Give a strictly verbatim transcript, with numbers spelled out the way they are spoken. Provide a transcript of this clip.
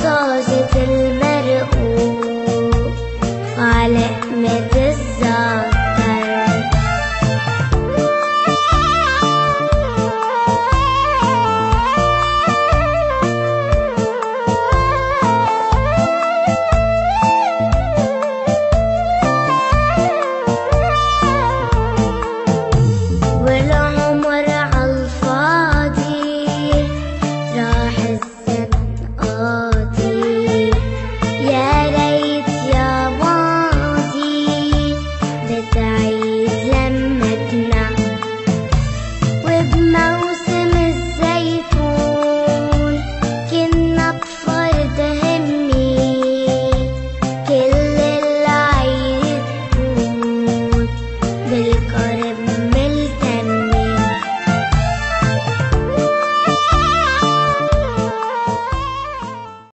طاسة المرقوق وعلى لقمة الزعتر. والعمر عالفاضي راح الزنقاطي، يا ريت يا ماضي بتعيد لمتنا. وبموسم الزيتون كنا بفرد همي، كل العيد تكون بالقرب